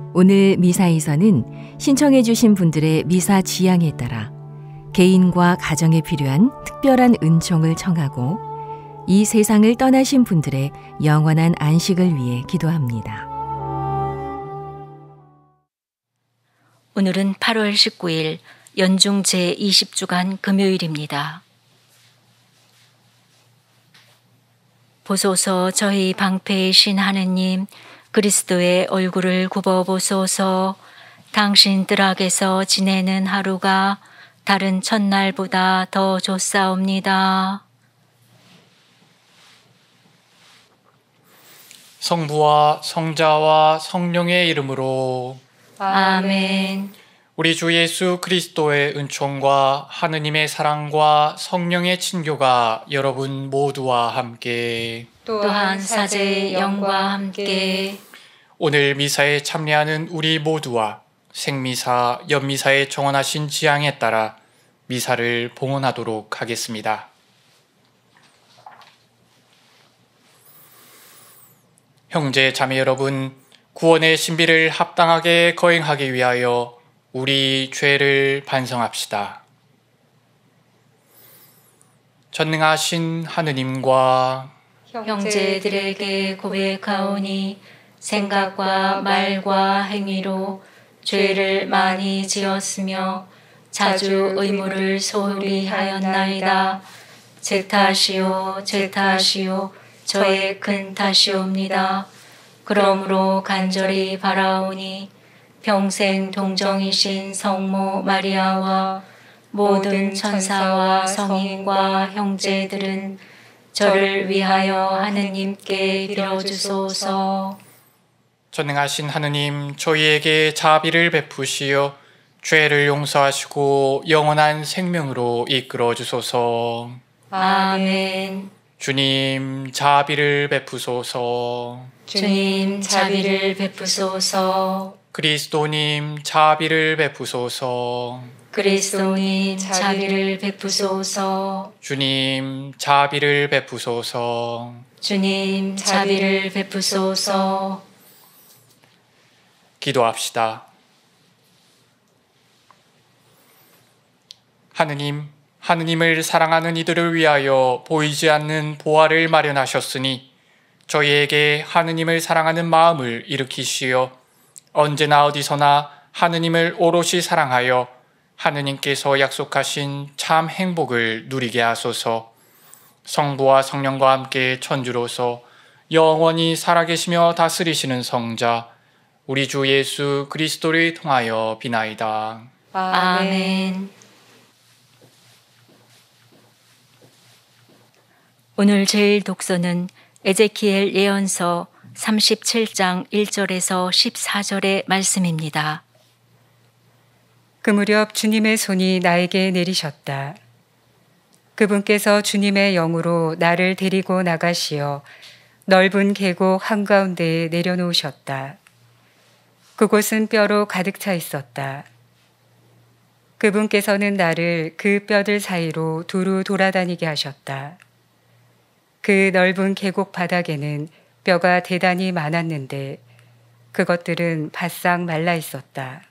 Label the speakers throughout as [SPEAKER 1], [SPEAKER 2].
[SPEAKER 1] 오늘 미사에서는 신청해 주신 분들의 미사 지향에 따라 개인과 가정에 필요한 특별한 은총을 청하고 이 세상을 떠나신 분들의 영원한 안식을 위해 기도합니다.
[SPEAKER 2] 오늘은 8월 19일 연중 제20주간 금요일입니다. 보소서 저희 방패이신 하느님, 그리스도의 얼굴을 굽어보소서. 당신 뜰악에서 지내는 하루가 다른 첫날보다 더 좋사옵니다.
[SPEAKER 3] 성부와 성자와 성령의 이름으로
[SPEAKER 2] 아멘.
[SPEAKER 3] 우리 주 예수 그리스도의 은총과 하느님의 사랑과 성령의 친교가 여러분 모두와 함께
[SPEAKER 2] 또한 사제의 영과 함께
[SPEAKER 3] 오늘 미사에 참여하는 우리 모두와 생미사, 연미사에 정원하신 지향에 따라 미사를 봉헌하도록 하겠습니다. 형제 자매 여러분, 구원의 신비를 합당하게 거행하기 위하여 우리 죄를 반성합시다. 전능하신 하느님과
[SPEAKER 2] 형제들에게 고백하오니 생각과 말과 행위로 죄를 많이 지었으며 자주 의무를 소홀히 하였나이다. 제 탓이요 제 탓이요 저의 큰 탓이옵니다. 그러므로 간절히 바라오니 평생 동정이신 성모 마리아와 모든 천사와 성인과 형제들은 저를 위하여 하느님께 빌어주소서.
[SPEAKER 3] 전능하신 하느님, 저희에게 자비를 베푸시어 죄를 용서하시고 영원한 생명으로 이끌어 주소서.
[SPEAKER 2] 아멘.
[SPEAKER 3] 주님, 자비를 베푸소서.
[SPEAKER 2] 주님, 자비를 베푸소서.
[SPEAKER 3] 그리스도님, 자비를 베푸소서.
[SPEAKER 2] 그리스도님, 자비를 베푸소서.
[SPEAKER 3] 주님, 자비를 베푸소서.
[SPEAKER 2] 주님, 자비를 베푸소서.
[SPEAKER 3] 기도합시다. 하느님을 사랑하는 이들을 위하여 보이지 않는 보화를 마련하셨으니 저희에게 하느님을 사랑하는 마음을 일으키시어 언제나 어디서나 하느님을 오롯이 사랑하여 하느님께서 약속하신 참 행복을 누리게 하소서. 성부와 성령과 함께 천주로서 영원히 살아계시며 다스리시는 성자 우리 주 예수 그리스도를 통하여 비나이다.
[SPEAKER 2] 아멘. 오늘 제일 독서는 에제키엘 예언서 37장 1절에서 14절의 말씀입니다.
[SPEAKER 4] 그 무렵 주님의 손이 나에게 내리셨다. 그분께서 주님의 영으로 나를 데리고 나가시어 넓은 계곡 한가운데에 내려놓으셨다. 그곳은 뼈로 가득 차 있었다. 그분께서는 나를 그 뼈들 사이로 두루 돌아다니게 하셨다. 그 넓은 계곡 바닥에는 뼈가 대단히 많았는데 그것들은 바싹 말라 있었다.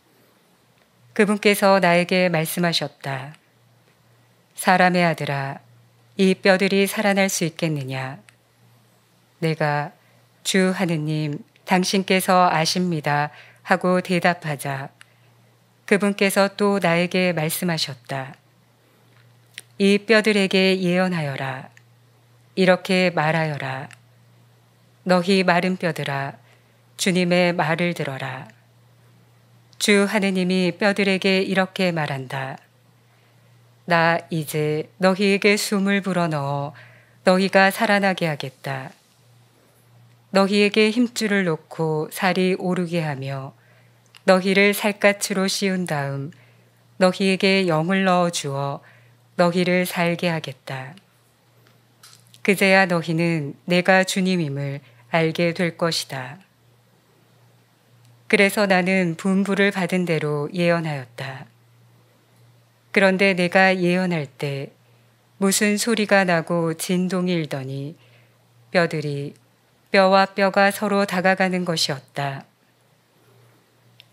[SPEAKER 4] 그분께서 나에게 말씀하셨다. 사람의 아들아, 이 뼈들이 살아날 수 있겠느냐? 내가 주 하느님, 당신께서 아십니다 하고 대답하자 그분께서 또 나에게 말씀하셨다. 이 뼈들에게 예언하여라. 이렇게 말하여라. 너희 마른 뼈들아, 주님의 말을 들어라. 주 하느님이 뼈들에게 이렇게 말한다. 나 이제 너희에게 숨을 불어넣어 너희가 살아나게 하겠다. 너희에게 힘줄을 놓고 살이 오르게 하며 너희를 살갗으로 씌운 다음 너희에게 영을 넣어 주어 너희를 살게 하겠다. 그제야 너희는 내가 주님임을 알게 될 것이다. 그래서 나는 분부를 받은 대로 예언하였다. 그런데 내가 예언할 때 무슨 소리가 나고 진동이 일더니 뼈들이 뼈와 뼈가 서로 다가가는 것이었다.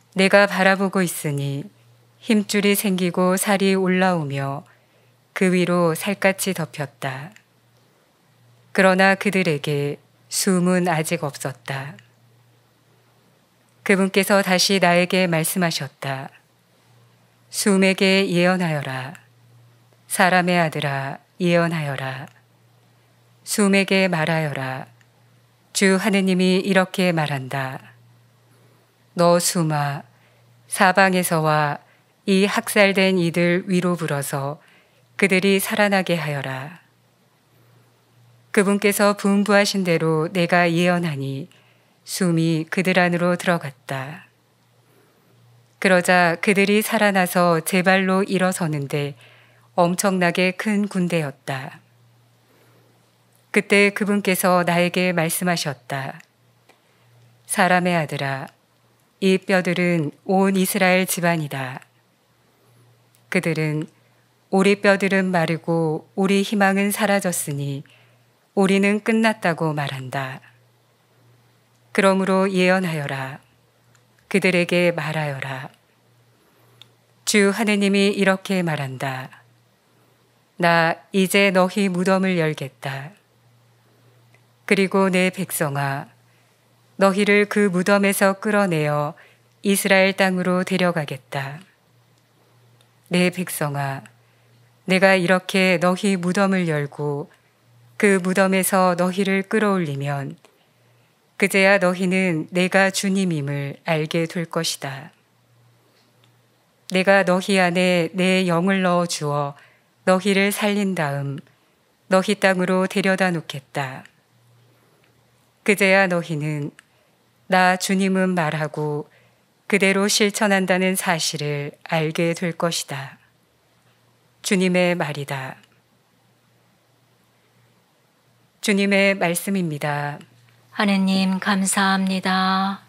[SPEAKER 4] 내가 바라보고 있으니 힘줄이 생기고 살이 올라오며 그 위로 살갗이 덮였다. 그러나 그들에게 숨은 아직 없었다. 그분께서 다시 나에게 말씀하셨다. 숨에게 예언하여라. 사람의 아들아, 예언하여라. 숨에게 말하여라. 주 하느님이 이렇게 말한다. 너 숨아, 사방에서와 이 학살된 이들 위로 불어서 그들이 살아나게 하여라. 그분께서 분부하신 대로 내가 예언하니 숨이 그들 안으로 들어갔다. 그러자 그들이 살아나서 제 발로 일어서는데 엄청나게 큰 군대였다. 그때 그분께서 나에게 말씀하셨다. 사람의 아들아, 이 뼈들은 온 이스라엘 집안이다. 그들은 우리 뼈들은 마르고 우리 희망은 사라졌으니 우리는 끝났다고 말한다. 그러므로 예언하여라. 그들에게 말하여라. 주 하느님이 이렇게 말한다. 나 이제 너희 무덤을 열겠다. 그리고 내 백성아, 너희를 그 무덤에서 끌어내어 이스라엘 땅으로 데려가겠다. 내 백성아, 내가 이렇게 너희 무덤을 열고 그 무덤에서 너희를 끌어올리면 그제야 너희는 내가 주님임을 알게 될 것이다. 내가 너희 안에 내 영을 넣어 주어 너희를 살린 다음 너희 땅으로 데려다 놓겠다. 그제야 너희는 나 주님은 말하고 그대로 실천한다는 사실을 알게 될 것이다. 주님의 말이다. 주님의 말씀입니다.
[SPEAKER 2] 하느님 감사합니다.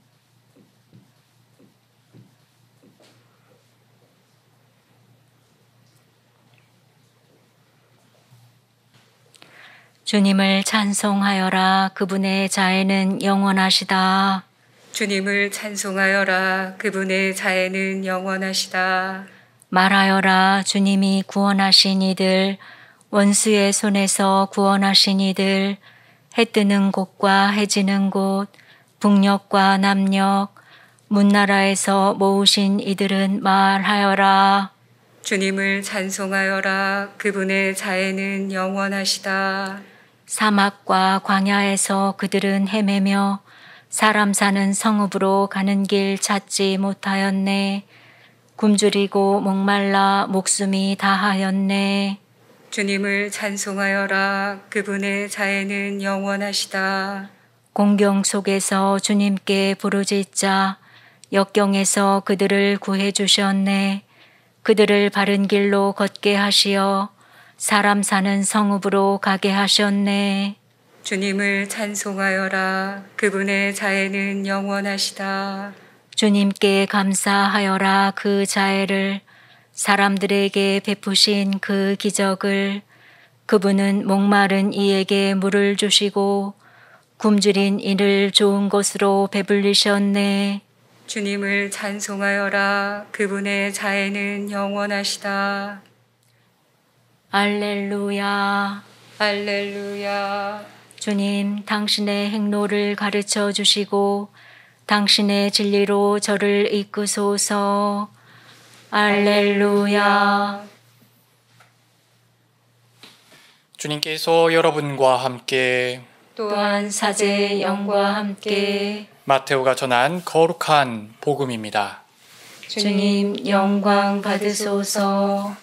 [SPEAKER 2] 주님을 찬송하여라. 그분의 자애는 영원하시다.
[SPEAKER 4] 주님을 찬송하여라. 그분의 자애는 영원하시다.
[SPEAKER 2] 말하여라. 주님이 구원하신 이들, 원수의 손에서 구원하신 이들, 해 뜨는 곳과 해 지는 곳, 북녘과 남녘, 문나라에서 모으신 이들은 말하여라.
[SPEAKER 4] 주님을 찬송하여라. 그분의 자애는 영원하시다.
[SPEAKER 2] 사막과 광야에서 그들은 헤매며 사람 사는 성읍으로 가는 길 찾지 못하였네. 굶주리고 목말라 목숨이 다하였네.
[SPEAKER 4] 주님을 찬송하여라. 그분의 자애는 영원하시다.
[SPEAKER 2] 공경 속에서 주님께 부르짖자 역경에서 그들을 구해 주셨네. 그들을 바른 길로 걷게 하시어 사람 사는 성읍으로 가게 하셨네.
[SPEAKER 4] 주님을 찬송하여라. 그분의 자애는 영원하시다.
[SPEAKER 2] 주님께 감사하여라. 그 자애를, 사람들에게 베푸신 그 기적을. 그분은 목마른 이에게 물을 주시고 굶주린 이를 좋은 곳으로 배불리셨네.
[SPEAKER 4] 주님을 찬송하여라. 그분의 자애는 영원하시다.
[SPEAKER 2] 알렐루야.
[SPEAKER 4] 할렐루야.
[SPEAKER 2] 주님, 당신의 행로를 가르쳐 주시고 당신의 진리로 저를 이끄소서. 알렐루야.
[SPEAKER 3] 주님께서 여러분과 함께
[SPEAKER 2] 또한 사제의 영과 함께
[SPEAKER 3] 마테오가 전한 거룩한 복음입니다.
[SPEAKER 2] 주님 영광 받으소서.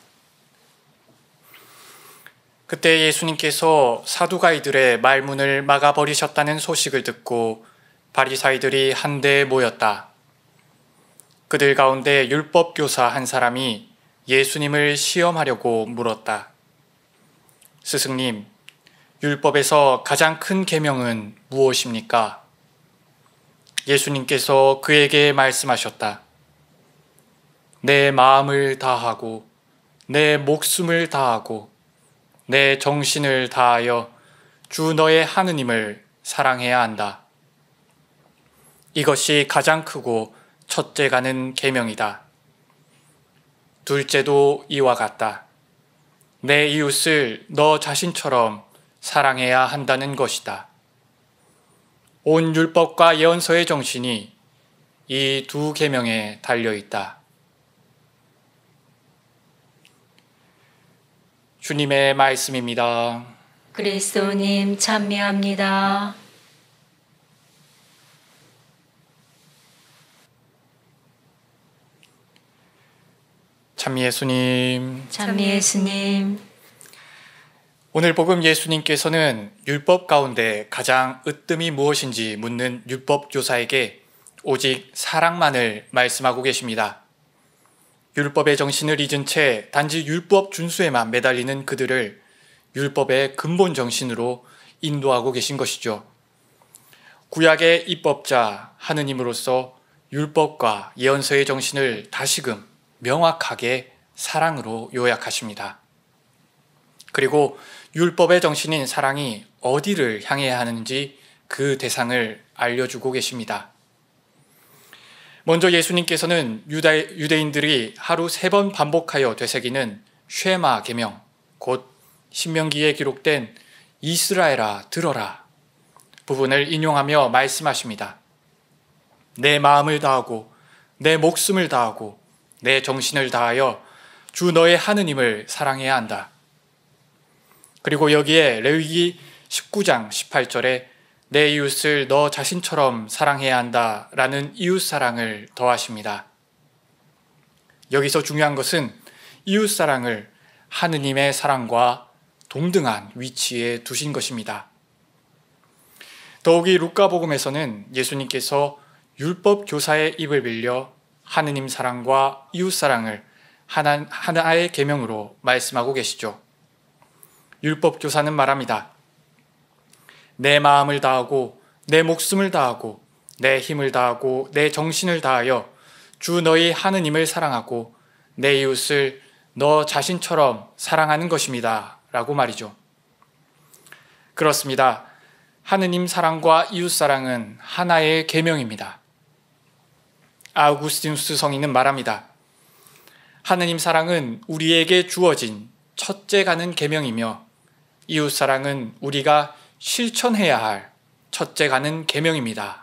[SPEAKER 3] 그때 예수님께서 사두가이들의 말문을 막아버리셨다는 소식을 듣고 바리사이들이 한데 모였다. 그들 가운데 율법 교사 한 사람이 예수님을 시험하려고 물었다. 스승님, 율법에서 가장 큰 계명은 무엇입니까? 예수님께서 그에게 말씀하셨다. 내 마음을 다하고 내 목숨을 다하고 내 정신을 다하여 주 너의 하느님을 사랑해야 한다. 이것이 가장 크고 첫째가는 계명이다. 둘째도 이와 같다. 내 이웃을 너 자신처럼 사랑해야 한다는 것이다. 온 율법과 예언서의 정신이 이 두 계명에 달려 있다. 주님의 말씀입니다.
[SPEAKER 2] 그리스도님 찬미합니다.
[SPEAKER 3] 찬미 예수님.
[SPEAKER 2] 찬미 예수님.
[SPEAKER 3] 오늘 복음 예수님께서는 율법 가운데 가장 으뜸이 무엇인지 묻는 율법 교사에게 오직 사랑만을 말씀하고 계십니다. 율법의 정신을 잊은 채 단지 율법 준수에만 매달리는 그들을 율법의 근본 정신으로 인도하고 계신 것이죠. 구약의 입법자 하느님으로서 율법과 예언서의 정신을 다시금 명확하게 사랑으로 요약하십니다. 그리고 율법의 정신인 사랑이 어디를 향해야 하는지 그 대상을 알려주고 계십니다. 먼저 예수님께서는 유대인들이 하루 3번 반복하여 되새기는 쉐마 계명, 곧 신명기에 기록된 이스라엘아 들어라 부분을 인용하며 말씀하십니다. 내 마음을 다하고 내 목숨을 다하고 내 정신을 다하여 주 너의 하느님을 사랑해야 한다. 그리고 여기에 레위기 19장 18절에 내 이웃을 너 자신처럼 사랑해야 한다 라는 이웃사랑을 더하십니다. 여기서 중요한 것은 이웃사랑을 하느님의 사랑과 동등한 위치에 두신 것입니다. 더욱이 루카복음에서는 예수님께서 율법 교사의 입을 빌려 하느님 사랑과 이웃 사랑을 하나의 계명으로 말씀하고 계시죠. 율법 교사는 말합니다. 내 마음을 다하고 내 목숨을 다하고 내 힘을 다하고 내 정신을 다하여 주 너희 하느님을 사랑하고 내 이웃을 너 자신처럼 사랑하는 것입니다. 라고 말이죠. 그렇습니다. 하느님 사랑과 이웃 사랑은 하나의 계명입니다. 아우구스티누스 성인은 말합니다. 하느님 사랑은 우리에게 주어진 첫째가는 계명이며 이웃 사랑은 우리가 실천해야 할 첫째가는 계명입니다.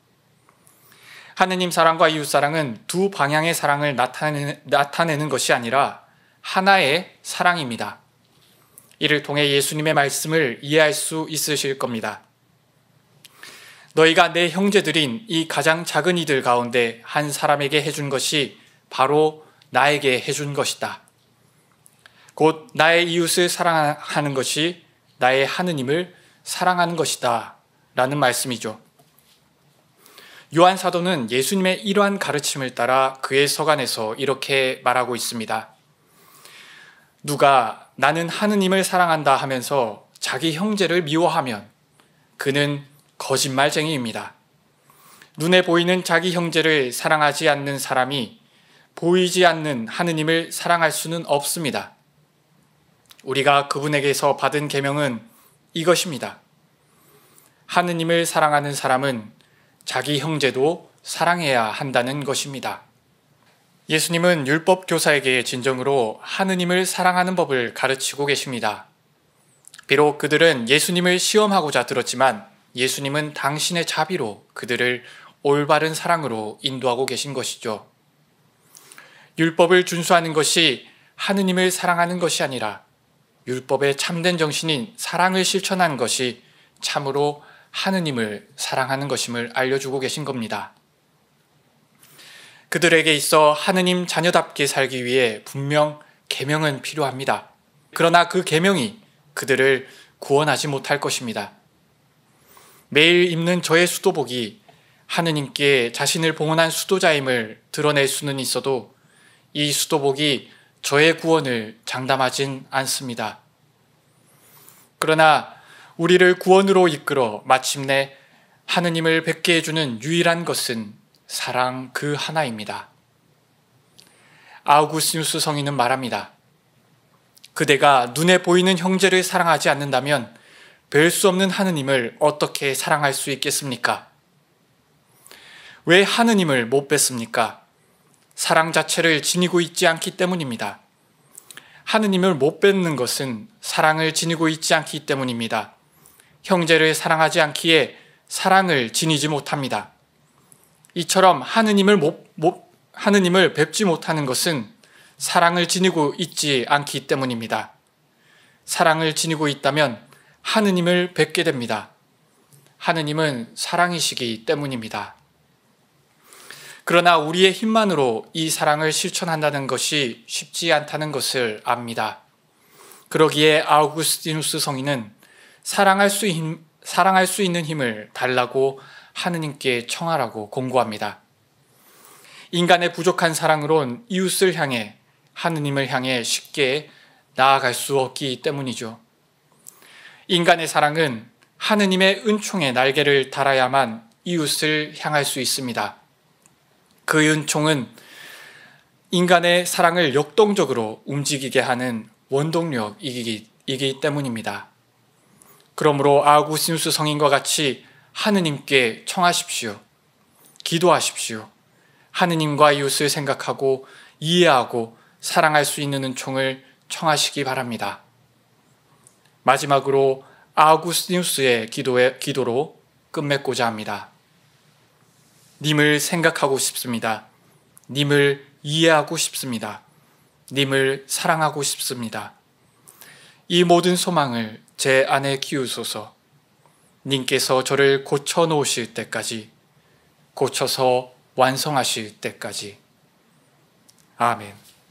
[SPEAKER 3] 하느님 사랑과 이웃 사랑은 두 방향의 사랑을 나타내는 것이 아니라 하나의 사랑입니다. 이를 통해 예수님의 말씀을 이해할 수 있으실 겁니다. 너희가 내 형제들인 이 가장 작은 이들 가운데 한 사람에게 해준 것이 바로 나에게 해준 것이다. 곧 나의 이웃을 사랑하는 것이 나의 하느님을 사랑하는 것이다. 라는 말씀이죠. 요한 사도는 예수님의 이러한 가르침을 따라 그의 서간에서 이렇게 말하고 있습니다. 누가 나는 하느님을 사랑한다 하면서 자기 형제를 미워하면 그는 거짓말쟁이입니다. 눈에 보이는 자기 형제를 사랑하지 않는 사람이 보이지 않는 하느님을 사랑할 수는 없습니다. 우리가 그분에게서 받은 계명은 이것입니다. 하느님을 사랑하는 사람은 자기 형제도 사랑해야 한다는 것입니다. 예수님은 율법 교사에게 진정으로 하느님을 사랑하는 법을 가르치고 계십니다. 비록 그들은 예수님을 시험하고자 들었지만 예수님은 당신의 자비로 그들을 올바른 사랑으로 인도하고 계신 것이죠. 율법을 준수하는 것이 하느님을 사랑하는 것이 아니라 율법의 참된 정신인 사랑을 실천하는 것이 참으로 하느님을 사랑하는 것임을 알려주고 계신 겁니다. 그들에게 있어 하느님 자녀답게 살기 위해 분명 계명은 필요합니다. 그러나 그 계명이 그들을 구원하지 못할 것입니다. 매일 입는 저의 수도복이 하느님께 자신을 봉헌한 수도자임을 드러낼 수는 있어도 이 수도복이 저의 구원을 장담하진 않습니다. 그러나 우리를 구원으로 이끌어 마침내 하느님을 뵙게 해주는 유일한 것은 사랑 그 하나입니다. 아우구스티누스 성인은 말합니다. 그대가 눈에 보이는 형제를 사랑하지 않는다면 뵐 수 없는 하느님을 어떻게 사랑할 수 있겠습니까? 왜 하느님을 못 뵙습니까? 사랑 자체를 지니고 있지 않기 때문입니다. 하느님을 못 뵙는 것은 사랑을 지니고 있지 않기 때문입니다. 형제를 사랑하지 않기에 사랑을 지니지 못합니다. 이처럼 하느님을 뵙지 못하는 것은 사랑을 지니고 있지 않기 때문입니다. 사랑을 지니고 있다면 하느님을 뵙게 됩니다. 하느님은 사랑이시기 때문입니다. 그러나 우리의 힘만으로 이 사랑을 실천한다는 것이 쉽지 않다는 것을 압니다. 그러기에 아우구스티누스 성인은 사랑할 수 있는 힘을 달라고 하느님께 청하라고 권고합니다. 인간의 부족한 사랑으론 이웃을 향해, 하느님을 향해 쉽게 나아갈 수 없기 때문이죠. 인간의 사랑은 하느님의 은총의 날개를 달아야만 이웃을 향할 수 있습니다. 그 은총은 인간의 사랑을 역동적으로 움직이게 하는 원동력이기 때문입니다. 그러므로 아우구스티누스 성인과 같이 하느님께 청하십시오. 기도하십시오. 하느님과 이웃을 생각하고 이해하고 사랑할 수 있는 은총을 청하시기 바랍니다. 마지막으로 아우구스티누스의 기도로 끝맺고자 합니다. 님을 생각하고 싶습니다. 님을 이해하고 싶습니다. 님을 사랑하고 싶습니다. 이 모든 소망을 제 안에 키우소서. 님께서 저를 고쳐 놓으실 때까지, 고쳐서 완성하실 때까지. 아멘.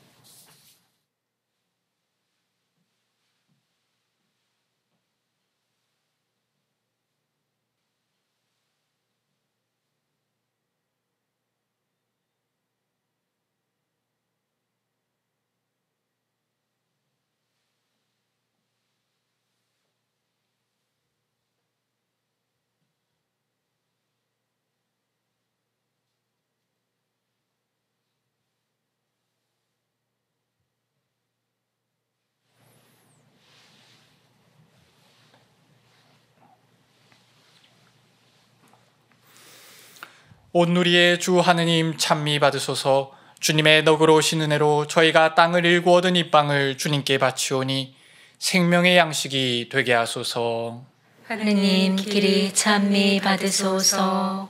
[SPEAKER 3] 온누리의 주 하느님 찬미 받으소서. 주님의 너그러우신 은혜로 저희가 땅을 일구 얻은 이 빵을 주님께 바치오니 생명의 양식이 되게 하소서.
[SPEAKER 2] 하느님 길이 찬미 받으소서.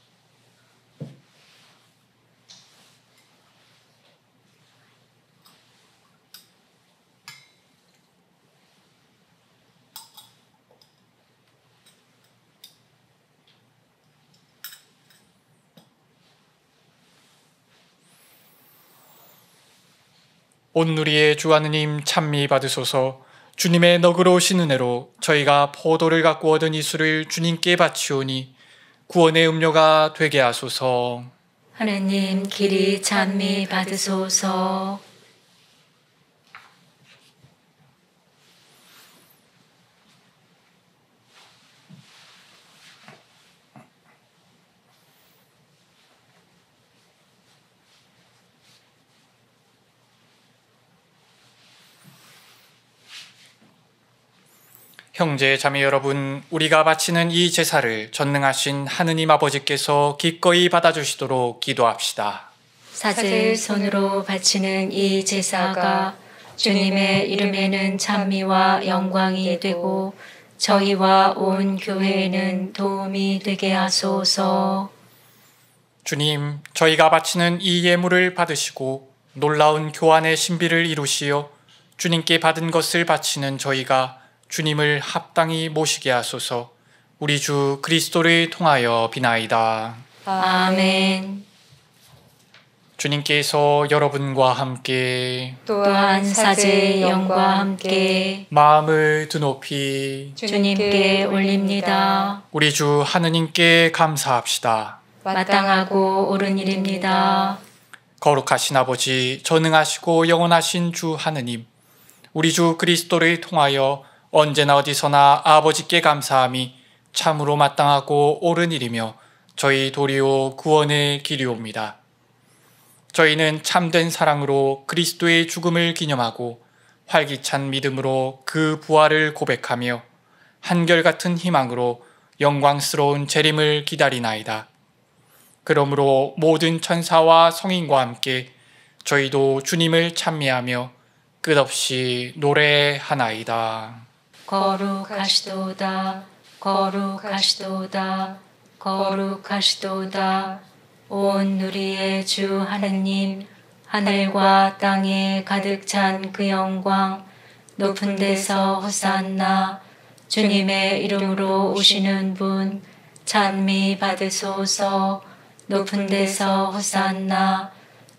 [SPEAKER 3] 온누리의 주 하느님 찬미 받으소서. 주님의 너그러우신 은혜로 저희가 포도를 갖고 얻은 이 술을 주님께 바치오니 구원의 음료가 되게 하소서.
[SPEAKER 2] 하느님 길이 찬미 받으소서.
[SPEAKER 3] 형제 자매 여러분, 우리가 바치는 이 제사를 전능하신 하느님 아버지께서 기꺼이 받아주시도록 기도합시다.
[SPEAKER 2] 사제의 손으로 바치는 이 제사가 주님의 이름에는 찬미와 영광이 되고 저희와 온 교회에는 도움이 되게 하소서.
[SPEAKER 3] 주님, 저희가 바치는 이 예물을 받으시고 놀라운 교환의 신비를 이루시어 주님께 받은 것을 바치는 저희가 주님을 합당히 모시게 하소서. 우리 주 그리스도를 통하여 비나이다.
[SPEAKER 2] 아멘.
[SPEAKER 3] 주님께서 여러분과 함께
[SPEAKER 2] 또한 사제의 영과 함께
[SPEAKER 3] 마음을 드높이
[SPEAKER 2] 주님께 올립니다.
[SPEAKER 3] 우리 주 하느님께 감사합시다.
[SPEAKER 2] 마땅하고 옳은 일입니다.
[SPEAKER 3] 거룩하신 아버지, 전능하시고 영원하신 주 하느님, 우리 주 그리스도를 통하여 언제나 어디서나 아버지께 감사함이 참으로 마땅하고 옳은 일이며 저희 도리오 구원의 길이옵니다. 저희는 참된 사랑으로 그리스도의 죽음을 기념하고 활기찬 믿음으로 그 부활을 고백하며 한결같은 희망으로 영광스러운 재림을 기다리나이다. 그러므로 모든 천사와 성인과 함께 저희도 주님을 찬미하며 끝없이 노래하나이다.
[SPEAKER 2] 거룩하시도다, 거룩하시도다, 거룩하시도다. 온 누리의 주 하느님, 하늘과 땅에 가득 찬 그 영광, 높은 데서 호산나. 주님의 이름으로 오시는 분, 찬미 받으소서. 높은 데서 호산나.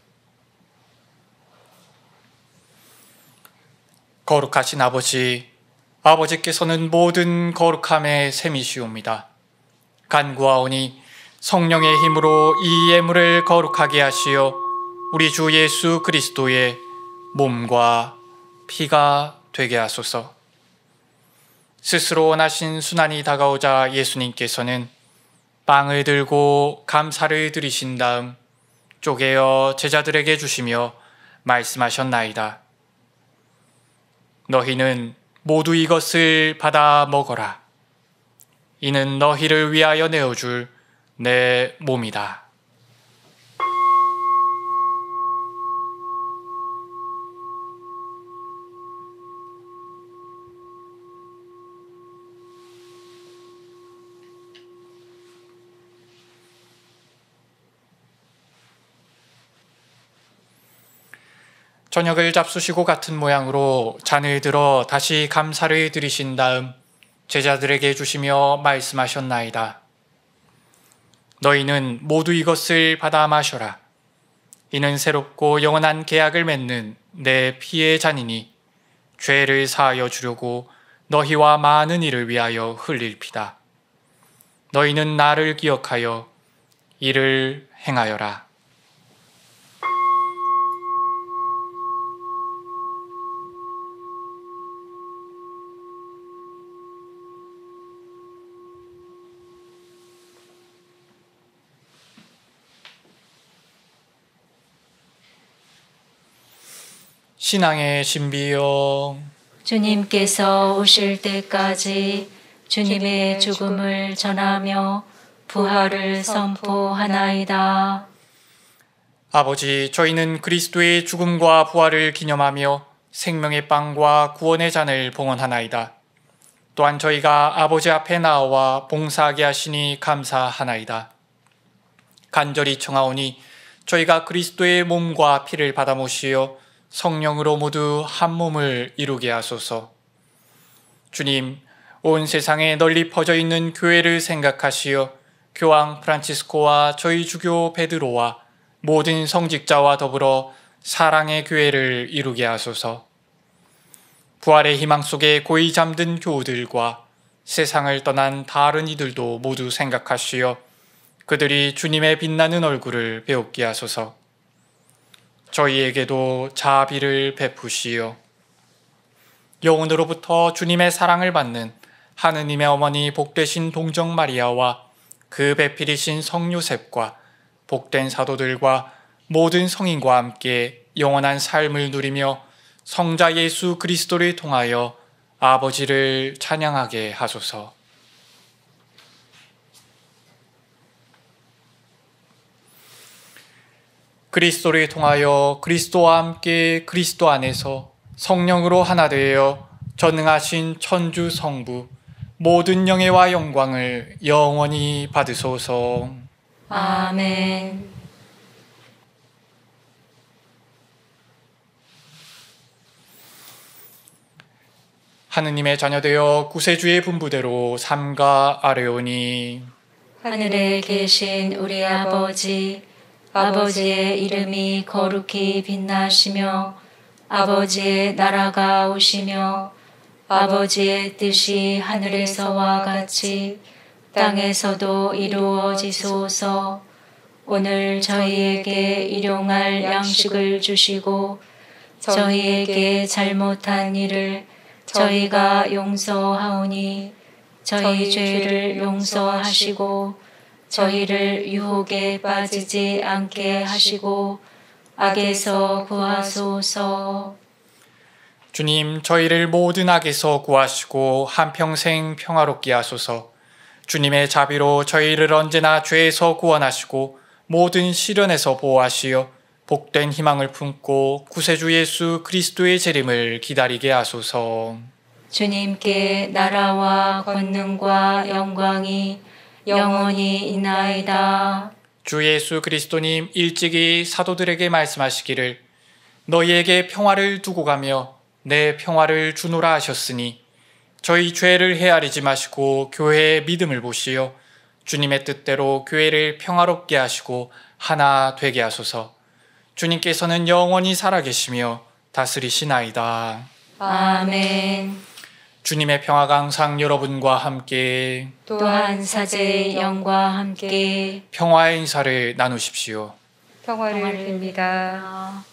[SPEAKER 3] 거룩하신 아버지, 아버지께서는 모든 거룩함의 셈이시옵니다. 간구하오니 성령의 힘으로 이 예물을 거룩하게 하시어 우리 주 예수 그리스도의 몸과 피가 되게 하소서. 스스로 원하신 순환이 다가오자 예수님께서는 빵을 들고 감사를 드리신 다음 쪼개어 제자들에게 주시며 말씀하셨나이다. 너희는 모두 이것을 받아 먹어라. 이는 너희를 위하여 내어줄 내 몸이다. 저녁을 잡수시고 같은 모양으로 잔을 들어 다시 감사를 드리신 다음 제자들에게 주시며 말씀하셨나이다. 너희는 모두 이것을 받아 마셔라. 이는 새롭고 영원한 계약을 맺는 내 피의 잔이니 죄를 사하여 주려고 너희와 많은 이를 위하여 흘릴 피다. 너희는 나를 기억하여 이를 행하여라. 신앙의 신비여,
[SPEAKER 2] 주님께서 오실 때까지 주님의 죽음을 전하며 부활을 선포하나이다.
[SPEAKER 3] 아버지, 저희는 그리스도의 죽음과 부활을 기념하며 생명의 빵과 구원의 잔을 봉헌하나이다. 또한 저희가 아버지 앞에 나와 봉사하게 하시니 감사하나이다. 간절히 청하오니 저희가 그리스도의 몸과 피를 받아 모시어 성령으로 모두 한 몸을 이루게 하소서. 주님, 온 세상에 널리 퍼져 있는 교회를 생각하시어 교황 프란치스코와 저희 주교 베드로와 모든 성직자와 더불어 사랑의 교회를 이루게 하소서. 부활의 희망 속에 고이 잠든 교우들과 세상을 떠난 다른 이들도 모두 생각하시어 그들이 주님의 빛나는 얼굴을 배우게 하소서. 저희에게도 자비를 베푸시오. 영혼으로부터 주님의 사랑을 받는 하느님의 어머니 복되신 동정 마리아와 그 배필이신 성 요셉과 복된 사도들과 모든 성인과 함께 영원한 삶을 누리며 성자 예수 그리스도를 통하여 아버지를 찬양하게 하소서. 그리스도를 통하여 그리스도와 함께 그리스도 안에서 성령으로 하나 되어 전능하신 천주 성부 모든 영예와 영광을 영원히 받으소서.
[SPEAKER 2] 아멘.
[SPEAKER 3] 하느님의 자녀되어 구세주의 분부대로 삼가 아뢰오니
[SPEAKER 2] 하늘에 계신 우리 아버지, 아버지의 이름이 거룩히 빛나시며 아버지의 나라가 오시며 아버지의 뜻이 하늘에서와 같이 땅에서도 이루어지소서. 오늘 저희에게 일용할 양식을 주시고 저희에게 잘못한 일을 저희가 용서하오니 저희 죄를 용서하시고 저희를 유혹에 빠지지 않게 하시고 악에서 구하소서.
[SPEAKER 3] 주님, 저희를 모든 악에서 구하시고 한평생 평화롭게 하소서. 주님의 자비로 저희를 언제나 죄에서 구원하시고 모든 시련에서 보호하시어 복된 희망을 품고 구세주 예수 그리스도의 재림을 기다리게 하소서.
[SPEAKER 2] 주님께 나라와 권능과 영광이 영원히 있나이다.
[SPEAKER 3] 주 예수 그리스도님 일찍이 사도들에게 말씀하시기를 너희에게 평화를 두고 가며 내 평화를 주노라 하셨으니 저희 죄를 헤아리지 마시고 교회의 믿음을 보시어 주님의 뜻대로 교회를 평화롭게 하시고 하나 되게 하소서. 주님께서는 영원히 살아계시며 다스리시나이다.
[SPEAKER 2] 아멘.
[SPEAKER 3] 주님의 평화가 항상 여러분과 함께
[SPEAKER 2] 또한 사제의 영과 함께
[SPEAKER 3] 평화의 인사를 나누십시오.
[SPEAKER 4] 평화를 빕니다.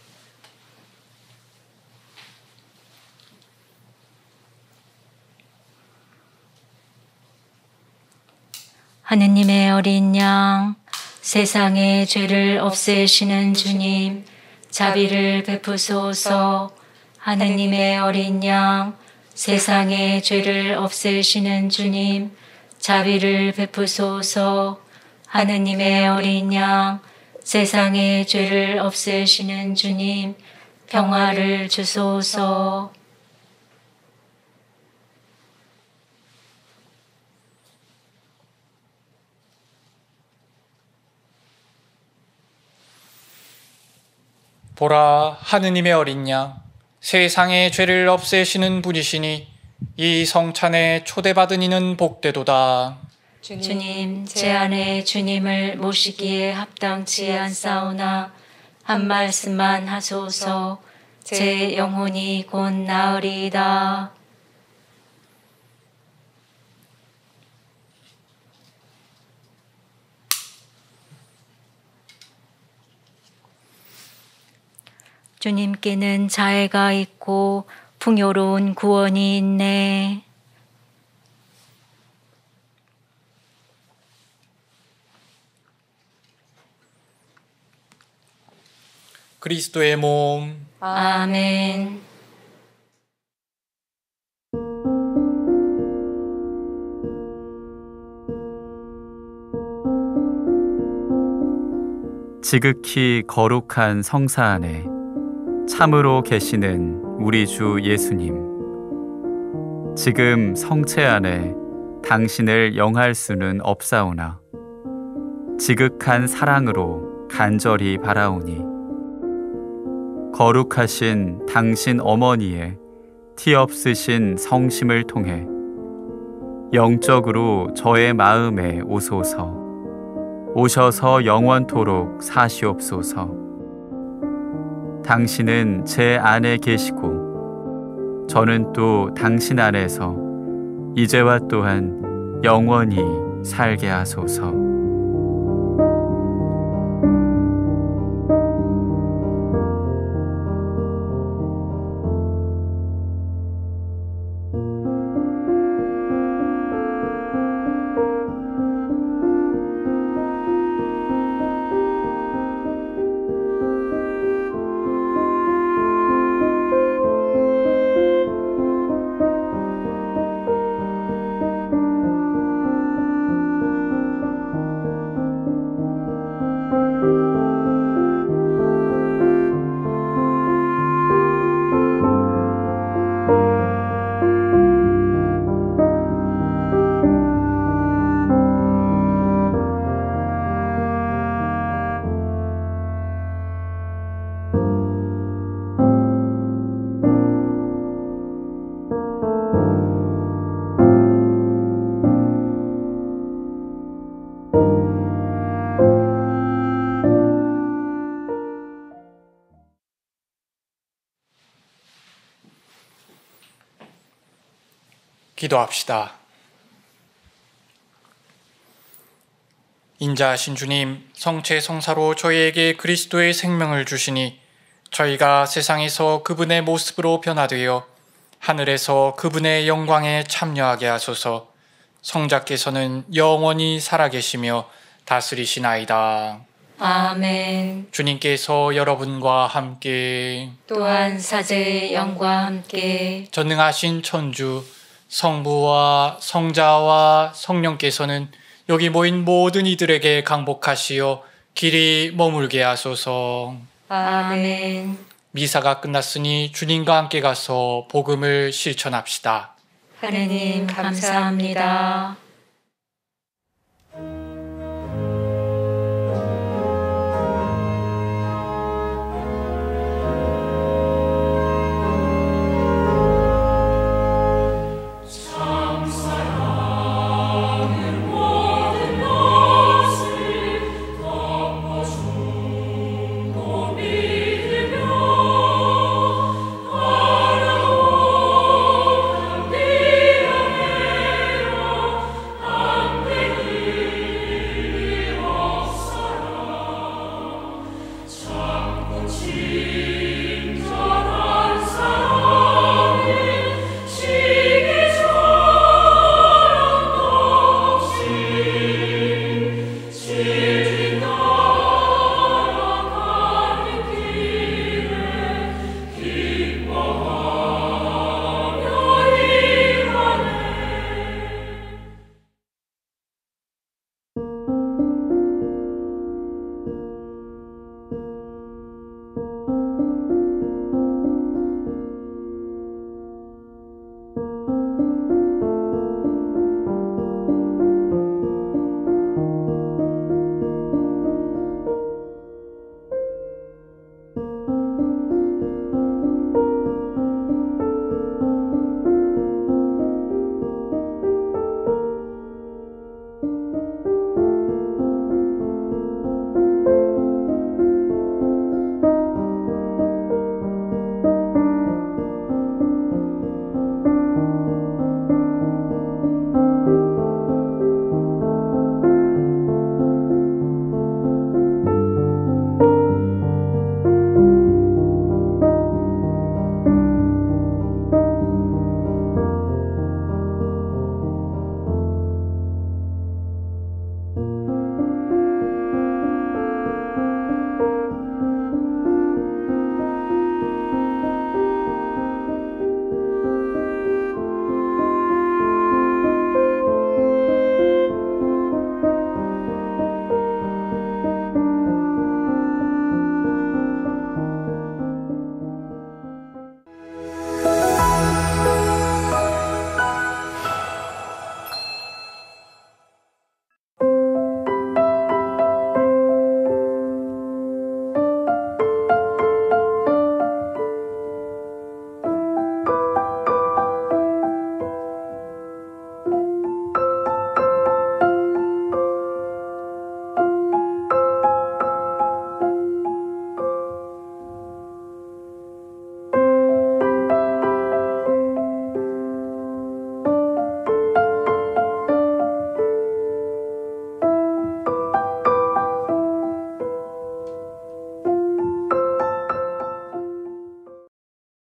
[SPEAKER 2] 하느님의 어린 양, 세상의 죄를 없애시는 주님, 자비를 베푸소서. 하느님의 어린 양, 세상의 죄를 없애시는 주님, 자비를 베푸소서. 하느님의 어린 양, 세상의 죄를 없애시는 주님, 평화를 주소서.
[SPEAKER 3] 보라, 하느님의 어린 양, 세상의 죄를 없애시는 분이시니 이 성찬에 초대받은 이는 복되도다.
[SPEAKER 2] 주님, 제 안에 주님을 모시기에 합당치 않사오나 한 말씀만 하소서. 제 영혼이 곧 나으리이다. 주님께는 자애가 있고 풍요로운 구원이 있네.
[SPEAKER 3] 그리스도의 몸.
[SPEAKER 2] 아멘.
[SPEAKER 5] 지극히 거룩한 성사 안에 참으로 계시는 우리 주 예수님, 지금 성체 안에 당신을 영할 수는 없사오나 지극한 사랑으로 간절히 바라오니 거룩하신 당신 어머니의 티없으신 성심을 통해 영적으로 저의 마음에 오소서. 오셔서 영원토록 사시옵소서. 당신은 제 안에 계시고 저는 또 당신 안에서 이제와 또한 영원히 살게 하소서.
[SPEAKER 3] 기도합시다. 인자하신 주님, 성체 성사로 저희에게 그리스도의 생명을 주시니 저희가 세상에서 그분의 모습으로 변화되어 하늘에서 그분의 영광에 참여하게 하소서. 성자께서는 영원히 살아계시며 다스리시나이다.
[SPEAKER 2] 아멘.
[SPEAKER 3] 주님께서 여러분과 함께
[SPEAKER 2] 또한 사제의 영과 함께
[SPEAKER 3] 전능하신 천주 성부와 성자와 성령께서는 여기 모인 모든 이들에게 강복하시어 길이 머물게 하소서.
[SPEAKER 2] 아멘.
[SPEAKER 3] 미사가 끝났으니 주님과 함께 가서 복음을 실천합시다.
[SPEAKER 2] 하느님 감사합니다.